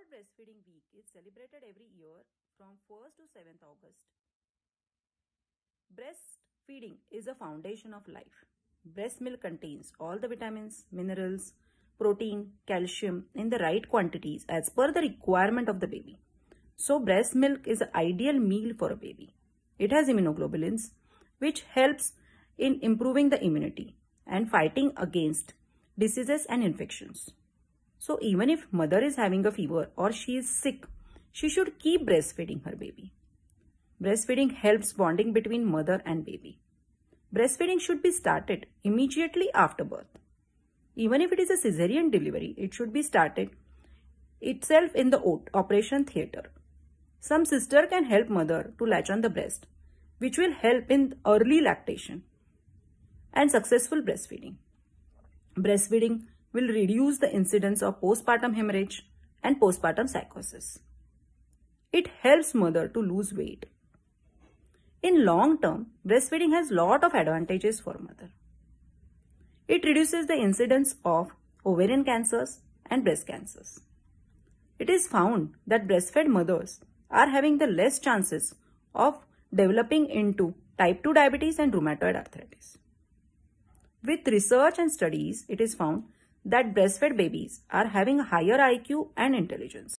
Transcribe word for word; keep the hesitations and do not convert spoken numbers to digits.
World Breastfeeding Week is celebrated every year from first to seventh August. Breastfeeding is a foundation of life. Breast milk contains all the vitamins, minerals, protein, calcium in the right quantities as per the requirement of the baby. So breast milk is an ideal meal for a baby. It has immunoglobulins, which helps in improving the immunity and fighting against diseases and infections. So even if mother is having a fever or she is sick, she should keep breastfeeding her baby. Breastfeeding helps bonding between mother and baby. Breastfeeding should be started immediately after birth. Even if it is a cesarean delivery, it should be started itself in the operation theatre. Some sister can help mother to latch on the breast, which will help in early lactation and successful breastfeeding. Breastfeeding will reduce the incidence of postpartum hemorrhage and postpartum psychosis. It helps mother to lose weight. In long term, breastfeeding has lot of advantages for mother. It reduces the incidence of ovarian cancers and breast cancers. It is found that breastfed mothers are having the less chances of developing into type two diabetes and rheumatoid arthritis. With research and studies, it is found that breastfed babies are having a higher I Q and intelligence.